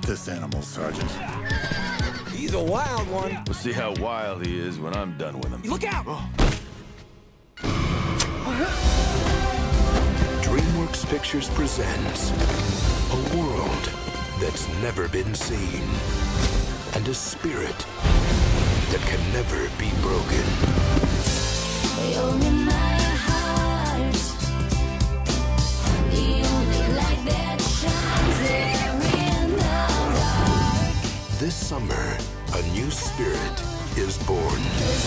this animal, Sergeant? He's a wild one. We'll see how wild he is when I'm done with him. Look out! DreamWorks Pictures presents a world that's never been seen and a spirit that can never be broken. You're in my heart, the only light that shines there in the dark. This summer, a new spirit is born.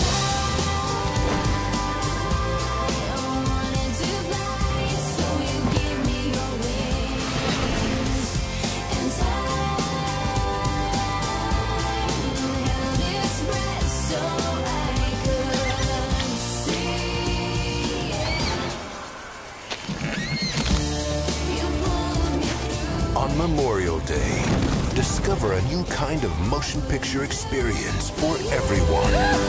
On Memorial Day, discover a new kind of motion picture experience for everyone.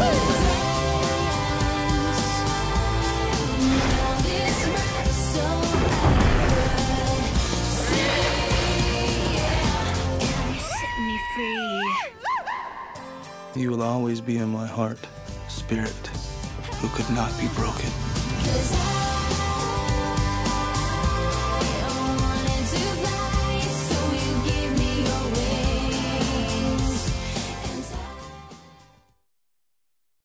Set me free. You will always be in my heart, spirit who could not be broken. 'Cause I